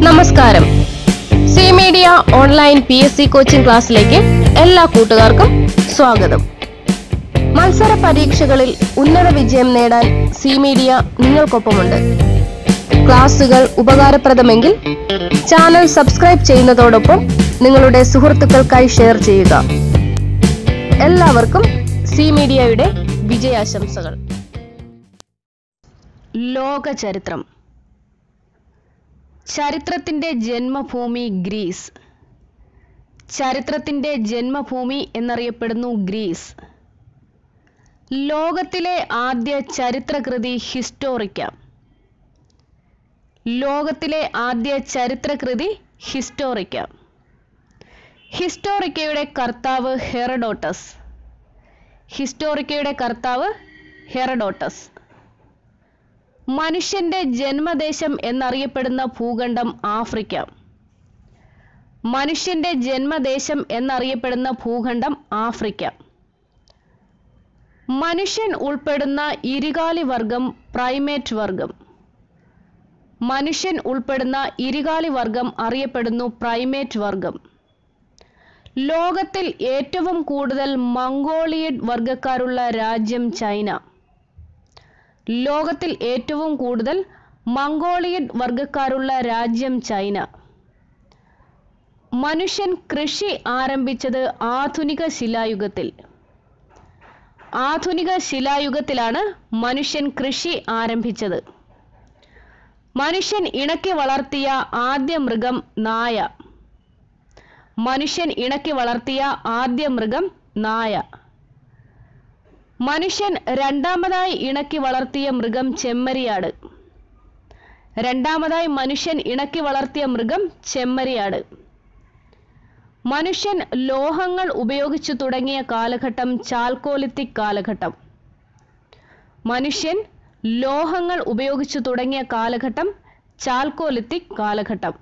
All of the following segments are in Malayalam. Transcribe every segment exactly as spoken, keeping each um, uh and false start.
നമസ്കാരം. C media online P S C coaching ക്ലാസ്സിലേക്ക് എല്ലാ കൂട്ടുകാർക്കും സ്വാഗതം. മത്സര പരീക്ഷകളിൽ ഉന്നത വിജയം നേടാൻ സി മീഡിയ നിങ്ങൾക്കൊപ്പമുണ്ട്. ക്ലാസുകൾ ഉപകാരപ്രദമെങ്കിൽ ചാനൽ സബ്സ്ക്രൈബ് ചെയ്യുന്നതോടൊപ്പം നിങ്ങളുടെ സുഹൃത്തുക്കൾക്കായി ഷെയർ ചെയ്യുക. എല്ലാവർക്കും സി മീഡിയയുടെ വിജയാശംസകൾ. ലോക ചരിത്രം. ചരിത്രത്തിന്റെ ജന്മഭൂമി ഗ്രീസ്. ചരിത്രത്തിന്റെ ജന്മഭൂമി എന്നറിയപ്പെടുന്നു ഗ്രീസ്. ലോകത്തിലെ ആദ്യ ചരിത്രകൃതി ഹിസ്റ്റോറിക്ക. ലോകത്തിലെ ആദ്യ ചരിത്രകൃതി ഹിസ്റ്റോറിക്ക. ഹിസ്റ്റോറിക്കയുടെ കർത്താവ് ഹെറഡോട്ടസ്. ഹിസ്റ്റോറിക്കയുടെ കർത്താവ് ഹെറഡോട്ടസ്. മനുഷ്യന്റെ ജന്മദേശം എന്നറിയപ്പെടുന്ന ഭൂഖണ്ഡം ആഫ്രിക്ക. മനുഷ്യന്റെ ജന്മദേശം എന്നറിയപ്പെടുന്ന ഭൂഖണ്ഡം ആഫ്രിക്ക. മനുഷ്യൻ ഉൾപ്പെടുന്ന ഇരുകാലി വർഗം പ്രൈമേറ്റ് വർഗം. മനുഷ്യൻ ഉൾപ്പെടുന്ന ഇരുകാലി വർഗം അറിയപ്പെടുന്നു പ്രൈമേറ്റ് വർഗം. ലോകത്തിൽ ഏറ്റവും കൂടുതൽ മംഗോളിയഡ് വർഗക്കാരുള്ള രാജ്യം ചൈന. ലോകത്തിൽ ഏറ്റവും കൂടുതൽ മംഗോളിയഡ് വർഗക്കാരുള്ള രാജ്യം ചൈന. മനുഷ്യൻ കൃഷി ആരംഭിച്ചത് ആധുനിക ശിലായുഗത്തിൽ. ആധുനിക ശിലായുഗത്തിലാണ് മനുഷ്യൻ കൃഷി ആരംഭിച്ചത്. മനുഷ്യൻ ഇണക്കി വളർത്തിയ ആദ്യ മൃഗം നായ. മനുഷ്യൻ ഇണക്കി വളർത്തിയ ആദ്യ മൃഗം നായ. മനുഷ്യൻ രണ്ടാമതായി ഇണക്കി വളർത്തിയ മൃഗം ചെമ്മരിയാട്. രണ്ടാമതായി മനുഷ്യൻ ഇണക്കി വളർത്തിയ മൃഗം ചെമ്മരിയാട്. മനുഷ്യൻ ലോഹങ്ങൾ ഉപയോഗിച്ചു തുടങ്ങിയ കാലഘട്ടം ചാൽക്കോലിത്തിക് കാലഘട്ടം. മനുഷ്യൻ ലോഹങ്ങൾ ഉപയോഗിച്ചു തുടങ്ങിയ കാലഘട്ടം ചാൽക്കോലിത്തിക് കാലഘട്ടം.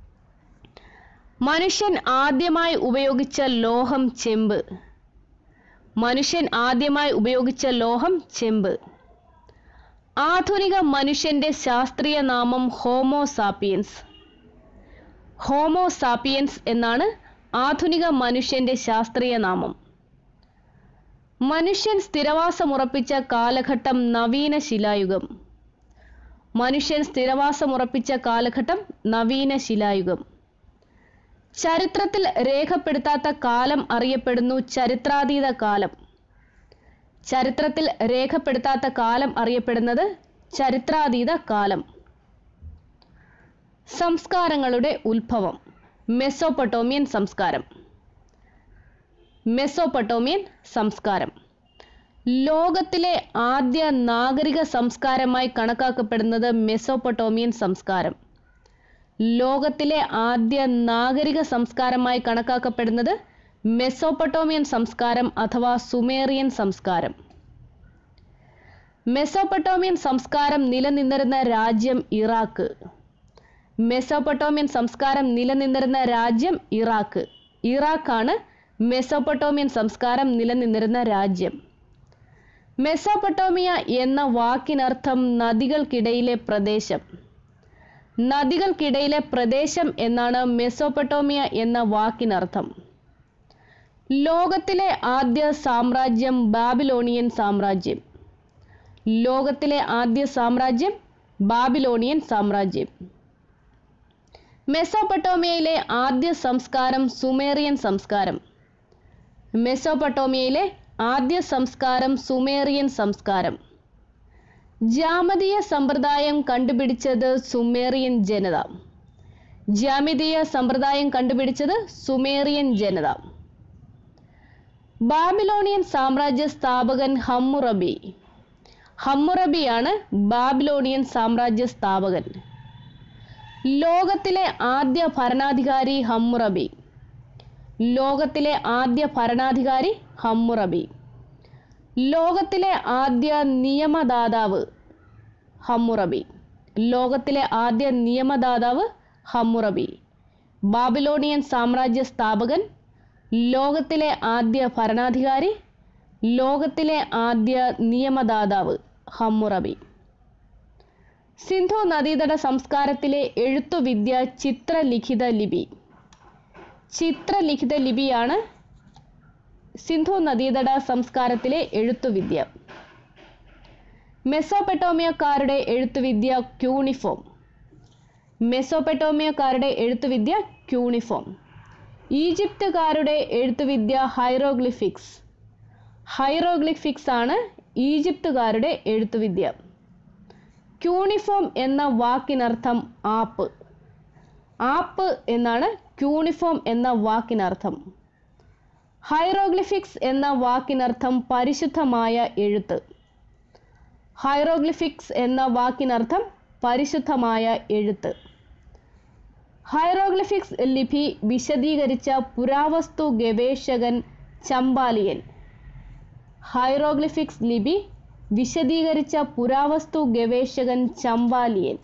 മനുഷ്യൻ ആദ്യമായി ഉപയോഗിച്ച ലോഹം ചെമ്പ്. മനുഷ്യൻ ആദ്യമായി ഉപയോഗിച്ച ലോഹം ചെമ്പ്. ആധുനിക മനുഷ്യന്റെ ശാസ്ത്രീയ നാമം ഹോമോ സാപ്പിയൻസ്. ഹോമോ സാപ്പിയൻസ് എന്നാണ് ആധുനിക മനുഷ്യന്റെ ശാസ്ത്രീയ നാമം. മനുഷ്യൻ സ്ഥിരവാസമുറപ്പിച്ച കാലഘട്ടം നവീന ശിലായുഗം. മനുഷ്യൻ സ്ഥിരവാസമുറപ്പിച്ച കാലഘട്ടം നവീന ശിലായുഗം. ചരിത്രത്തിൽ രേഖപ്പെടുത്താത്ത കാലം അറിയപ്പെടുന്നു ചരിത്രാതീത കാലം. ചരിത്രത്തിൽ രേഖപ്പെടുത്താത്ത കാലം അറിയപ്പെടുന്നത് ചരിത്രാതീത കാലം. സംസ്കാരങ്ങളുടെ ഉത്ഭവം. മെസോപ്പൊട്ടോമിയൻ സംസ്കാരം. മെസോപ്പൊട്ടോമിയൻ സംസ്കാരം ലോകത്തിലെ ആദ്യ നാഗരിക സംസ്കാരമായി കണക്കാക്കപ്പെടുന്നത് മെസോപ്പൊട്ടോമിയൻ സംസ്കാരം. ലോകത്തിലെ ആദ്യ നാഗരിക സംസ്കാരമായി കണക്കാക്കപ്പെടുന്നത് മെസോപ്പൊട്ടോമിയൻ സംസ്കാരം അഥവാ സുമേറിയൻ സംസ്കാരം. മെസോപ്പൊട്ടോമിയൻ സംസ്കാരം നിലനിന്നിരുന്ന രാജ്യം ഇറാഖ്. മെസോപ്പൊട്ടോമിയൻ സംസ്കാരം നിലനിന്നിരുന്ന രാജ്യം ഇറാഖ്. ഇറാഖാണ് മെസോപ്പൊട്ടോമിയൻ സംസ്കാരം നിലനിന്നിരുന്ന രാജ്യം. മെസോപ്പൊട്ടോമിയ എന്ന വാക്കിനർത്ഥം നദികൾക്കിടയിലെ പ്രദേശം. നദികൾക്കിടയിലെ പ്രദേശം എന്നാണ് മെസോപ്പൊട്ടോമിയ എന്ന വാക്കിനർത്ഥം. ലോകത്തിലെ ആദ്യ സാമ്രാജ്യം ബാബിലോണിയൻ സാമ്രാജ്യം. ലോകത്തിലെ ആദ്യ സാമ്രാജ്യം ബാബിലോണിയൻ സാമ്രാജ്യം. മെസോപ്പൊട്ടോമിയയിലെ ആദ്യ സംസ്കാരം സുമേറിയൻ സംസ്കാരം. മെസോപ്പൊട്ടോമിയയിലെ ആദ്യ സംസ്കാരം സുമേറിയൻ സംസ്കാരം. ജ്യാമിതീയ സമ്പ്രദായം കണ്ടുപിടിച്ചത് സുമേറിയൻ ജനത. ജ്യാമിതീയ സമ്പ്രദായം കണ്ടുപിടിച്ചത് സുമേറിയൻ ജനത. ബാബിലോണിയൻ സാമ്രാജ്യ സ്ഥാപകൻ ഹമ്മുറബി. ഹമ്മുറബിയാണ് ബാബിലോണിയൻ സാമ്രാജ്യ സ്ഥാപകൻ. ലോകത്തിലെ ആദ്യ ഭരണാധികാരി ഹമ്മുറബി. ലോകത്തിലെ ആദ്യ ഭരണാധികാരി ഹമ്മുറബി. ലോകത്തിലെ ആദ്യ നിയമദാതാവ് ഹമ്മുറബി. ലോകത്തിലെ ആദ്യ നിയമദാതാവ് ഹമ്മുറബി. ബാബിലോണിയൻ സാമ്രാജ്യ സ്ഥാപകൻ, ലോകത്തിലെ ആദ്യ ഭരണാധികാരി, ലോകത്തിലെ ആദ്യ നിയമദാതാവ് ഹമ്മുറബി. സിന്ധു നദീതട സംസ്കാരത്തിലെ എഴുത്തുവിദ്യ ചിത്രലിഖിത ലിപി. ചിത്രലിഖിത ലിപിയാണ് സിന്ധു നദീതട സംസ്കാരത്തിലെ എഴുത്തുവിദ്യ. മെസോപ്പൊട്ടേമിയക്കാരുടെ എഴുത്തുവിദ്യ ക്യൂണിഫോം. മെസോപ്പൊട്ടേമിയക്കാരുടെ എഴുത്തുവിദ്യ ക്യൂണിഫോം. ഈജിപ്തുകാരുടെ എഴുത്തുവിദ്യ ഹൈറോഗ്ലിഫിക്സ്. ഹൈറോഗ്ലിഫിക്സ് ആണ് ഈജിപ്തുകാരുടെ എഴുത്തുവിദ്യ. ക്യൂണിഫോം എന്ന വാക്കിനർത്ഥം ആപ്പ്. ആപ്പ് എന്നാണ് ക്യൂണിഫോം എന്ന വാക്കിനർത്ഥം. ഹൈറോഗ്ലിഫിക്സ് എന്ന വാക്കിനർത്ഥം പരിശുദ്ധമായ എഴുത്ത്. ഹൈറോഗ്ലിഫിക്സ് എന്ന വാക്കിനർത്ഥം പരിശുദ്ധമായ എഴുത്ത്. ഹൈറോഗ്ലിഫിക്സ് ലിപി വിശദീകരിച്ച പുരാവസ്തു ഗവേഷകൻ ചമ്പാലിയൻ. ഹൈറോഗ്ലിഫിക്സ് ലിപി വിശദീകരിച്ച പുരാവസ്തു ഗവേഷകൻ ചമ്പാലിയൻ.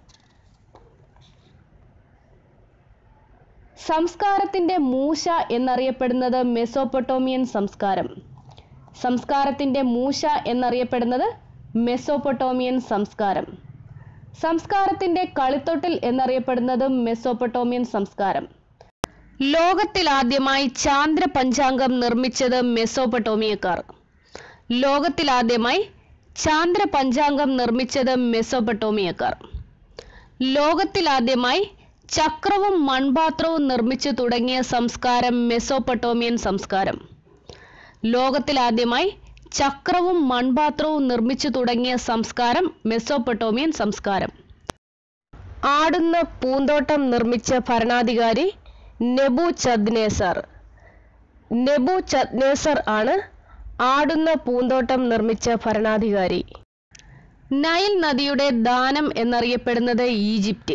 സംസ്കാരത്തിന്റെ മൂശ എന്നറിയപ്പെടുന്നത് മെസോപ്പൊട്ടേമിയൻ സംസ്കാരം. സംസ്കാരത്തിന്റെ മൂശ എന്നറിയപ്പെടുന്നത് മെസോപ്പൊട്ടേമിയൻ സംസ്കാരം. സംസ്കാരത്തിന്റെ കളിത്തൊട്ടിൽ എന്നറിയപ്പെടുന്നത് മെസോപ്പൊട്ടേമിയൻ സംസ്കാരം. ലോകത്തിലാദ്യമായി ചാന്ദ്ര പഞ്ചാംഗം നിർമ്മിച്ചത് മെസോപ്പൊട്ടേമിയക്കാർ. ലോകത്തിലാദ്യമായി ചാന്ദ്ര പഞ്ചാംഗം നിർമ്മിച്ചത് മെസോപ്പൊട്ടേമിയക്കാർ. ലോകത്തിലാദ്യമായി ചക്രവും മൺപാത്രവും നിർമ്മിച്ചു തുടങ്ങിയ സംസ്കാരം മെസോപ്പൊട്ടേമിയൻ സംസ്കാരം. ലോകത്തിലാദ്യമായി ചക്രവും മൺപാത്രവും നിർമ്മിച്ചു തുടങ്ങിയ സംസ്കാരം മെസോപ്പൊട്ടേമിയൻ സംസ്കാരം. ആടുന്ന പൂന്തോട്ടം നിർമ്മിച്ച ഭരണാധികാരി നെബൂചദ്നേസർ. നെബൂചദ്നേസർ ആണ് ആടുന്ന പൂന്തോട്ടം നിർമ്മിച്ച ഭരണാധികാരി. നൈൽ നദിയുടെ ദാനം എന്നറിയപ്പെടുന്നത് ഈജിപ്റ്റ്.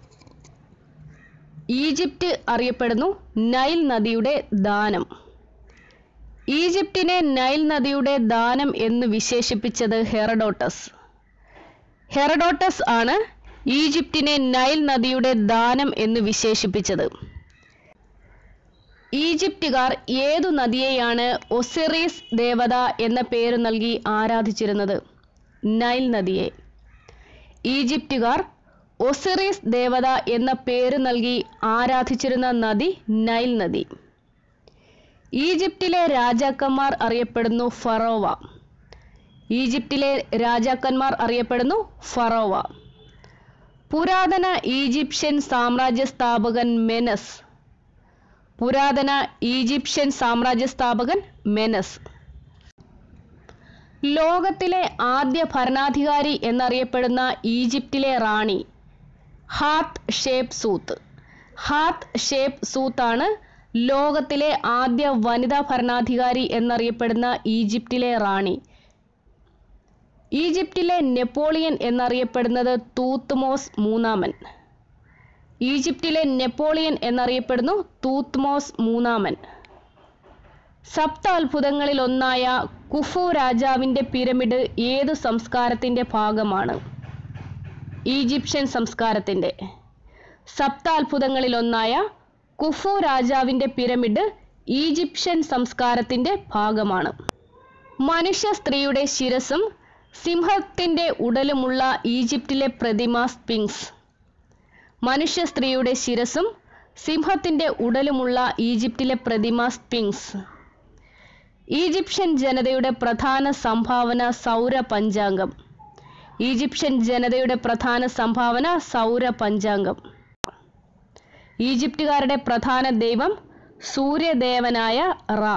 ഈജിപ്റ്റ് അറിയപ്പെടുന്നു നൈൽ നദിയുടെ ദാനം. ഈജിപ്തിനെ നൈൽ നദിയുടെ ദാനം എന്ന് വിശേഷിപ്പിച്ചത് ഹെറഡോട്ടസ്. ഹെറഡോട്ടസ് ആണ് ഈജിപ്തിനെ നൈൽ നദിയുടെ ദാനം എന്ന് വിശേഷിപ്പിച്ചത്. ഈജിപ്തുകാർ ഏതു നദിയെയാണ് ഒസിറീസ് ദേവത എന്ന പേര് നൽകി ആരാധിച്ചിരുന്നത്? നൈൽ നദിയെ. ഈജിപ്തുകാർ ഒസിറീസ് ദേവത എന്ന പേര് നൽകി ആരാധിച്ചിരുന്ന നദി നൈൽ നദി. ഈജിപ്തിലെ രാജാക്കന്മാർ അറിയപ്പെടുന്നു ഫറോവ. ഈജിപ്തിലെ രാജാക്കന്മാർ അറിയപ്പെടുന്നു ഫറോവ. പുരാതന ഈജിപ്ഷ്യൻ സാമ്രാജ്യ സ്ഥാപകൻ മെനസ്. പുരാതന ഈജിപ്ഷ്യൻ സാമ്രാജ്യ സ്ഥാപകൻ മെനസ്. ലോകത്തിലെ ആദ്യ ഭരണാധികാരി എന്നറിയപ്പെടുന്ന ഈജിപ്തിലെ റാണി Hatshepsut. Hatshepsut ആണ് ലോകത്തിലെ ആദ്യ വനിതാ ഭരണാധികാരി എന്നറിയപ്പെടുന്ന ഈജിപ്തിലെ റാണി. ഈജിപ്തിലെ നെപ്പോളിയൻ എന്നറിയപ്പെടുന്നത് തൂത്ത്മോസ് മൂന്നാമൻ. ഈജിപ്തിലെ നെപ്പോളിയൻ എന്നറിയപ്പെടുന്നു തൂത്ത്മോസ് മൂന്നാമൻ. സപ്ത അത്ഭുതങ്ങളിൽ ഒന്നായ കുഫു രാജാവിന്റെ പിരമിഡ് ഏത് സംസ്കാരത്തിന്റെ ഭാഗമാണ്? ഈജിപ്ഷ്യൻ സംസ്കാരത്തിന്റെ. സപ്താത്ഭുതങ്ങളിൽ ഒന്നായ കുഫു രാജാവിന്റെ പിരമിഡ് ഈജിപ്ഷ്യൻ സംസ്കാരത്തിന്റെ ഭാഗമാണ്. മനുഷ്യ സ്ത്രീയുടെ ശിരസും സിംഹത്തിന്റെ ഉടലുമുള്ള ഈജിപ്തിലെ പ്രതിമ സ്ഫിങ്സ്. മനുഷ്യ സ്ത്രീയുടെ ശിരസും സിംഹത്തിന്റെ ഉടലുമുള്ള ഈജിപ്തിലെ പ്രതിമ സ്ഫിങ്സ്. ഈജിപ്ഷ്യൻ ജനതയുടെ പ്രധാന സംഭാവന സൗര പഞ്ചാംഗം. ഈജിപ്ഷ്യൻ ജനതയുടെ പ്രധാന സംഭാവന സൗര പഞ്ചാംഗം. ഈജിപ്തുകാരുടെ പ്രധാന ദൈവം സൂര്യദേവനായ റാ.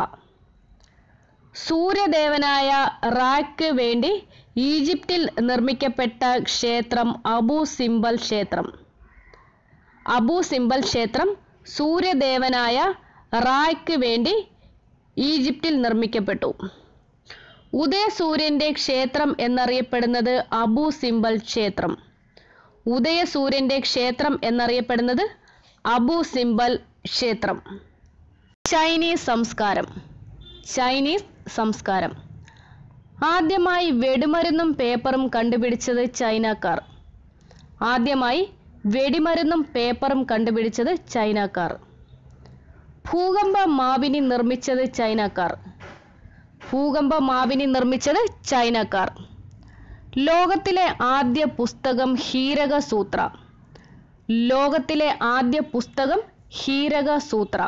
സൂര്യദേവനായ റായ്ക്ക് വേണ്ടി ഈജിപ്തിൽ നിർമ്മിക്കപ്പെട്ട ക്ഷേത്രം അബു സിംബൽ ക്ഷേത്രം. അബു സിംബൽ ക്ഷേത്രം സൂര്യദേവനായ റായ്ക്ക് വേണ്ടി ഈജിപ്തിൽ നിർമ്മിക്കപ്പെട്ടു. ഉദയസൂര്യന്റെ ക്ഷേത്രം എന്നറിയപ്പെടുന്നത് അബു സിംബൽ ക്ഷേത്രം. ഉദയസൂര്യന്റെ ക്ഷേത്രം എന്നറിയപ്പെടുന്നത് അബു സിംബൽ ക്ഷേത്രം. ചൈനീസ് സംസ്കാരം. ചൈനീസ് സംസ്കാരം. ആദ്യമായി വെടിമരുന്നും പേപ്പറും കണ്ടുപിടിച്ചത് ചൈനക്കാർ. ആദ്യമായി വെടിമരുന്നും പേപ്പറും കണ്ടുപിടിച്ചത് ചൈനക്കാർ. ഭൂകമ്പ മാപിനി നിർമ്മിച്ചത് ചൈനക്കാർ. ഭൂകമ്പ മാപിനി നിർമ്മിച്ചത് ചൈനക്കാർ. ലോകത്തിലെ ആദ്യ പുസ്തകം ഹീരക സൂത്ര. ലോകത്തിലെ ആദ്യ പുസ്തകം ഹീരക സൂത്ര.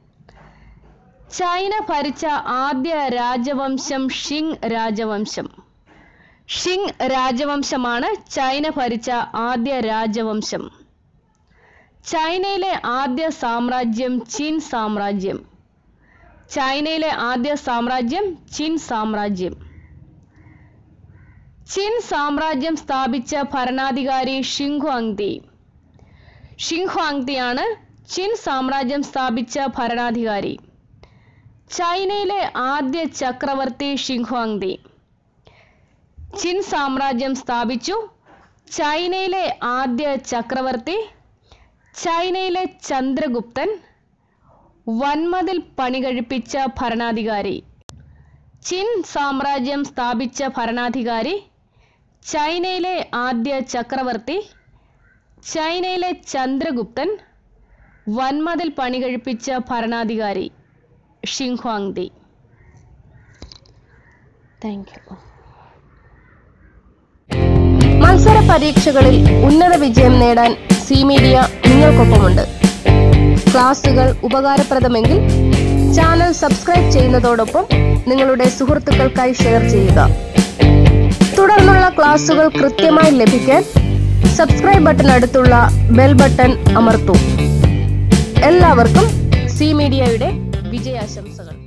ചൈന ഭരിച്ച ആദ്യ രാജവംശം ഷിങ് രാജവംശം. ഷിങ് രാജവംശമാണ് ചൈന ഭരിച്ച ആദ്യ രാജവംശം. ചൈനയിലെ ആദ്യ സാമ്രാജ്യം ചിൻ സാമ്രാജ്യം. ചൈനയിലെ ആദ്യ സാമ്രാജ്യം ചിൻ സാമ്രാജ്യം. ചിൻ സാമ്രാജ്യം സ്ഥാപിച്ച ഭരണാധികാരി ഷിങ്ഹുവാങ്തി. ഷിങ്ഹുവാങ്തിയാണ് ചിൻ സാമ്രാജ്യം സ്ഥാപിച്ച ഭരണാധികാരി. ചൈനയിലെ ആദ്യ ചക്രവർത്തി ഷിങ്ഹുവാങ്തി. ചിൻ സാമ്രാജ്യം സ്ഥാപിച്ചു. ചൈനയിലെ ആദ്യ ചക്രവർത്തി ചൈനയിലെ ചന്ദ്രഗുപ്തൻ. വൻമതിൽ പണികഴിപ്പിച്ച ഭരണാധികാരി. ചിൻ സാമ്രാജ്യം സ്ഥാപിച്ച ഭരണാധികാരി ചൈനയിലെ ആദ്യ ചക്രവർത്തി ചൈനയിലെ ചന്ദ്രഗുപ്തൻ. വൻമതിൽ പണികഴിപ്പിച്ച ഭരണാധികാരി ഷിങ്ഹുവാങ്തി. Thank you. മത്സര പരീക്ഷകളിൽ ഉന്നത വിജയം നേടാൻ സി മീഡിയ നിങ്ങൾക്കൊപ്പമുണ്ട്. ക്ലാസുകൾ ഉപകാരപ്രദമെങ്കിൽ ചാനൽ സബ്സ്ക്രൈബ് ചെയ്യുന്നതോടൊപ്പം നിങ്ങളുടെ സുഹൃത്തുക്കൾക്കായി ഷെയർ ചെയ്യുക. തുടർന്നുള്ള ക്ലാസുകൾ കൃത്യമായി ലഭിക്കാൻ സബ്സ്ക്രൈബ് ബട്ടൺ അടുത്തുള്ള ബെൽ ബട്ടൺ അമർത്തൂ. എല്ലാവർക്കും സി മീഡിയയുടെ വിജയാശംസകൾ.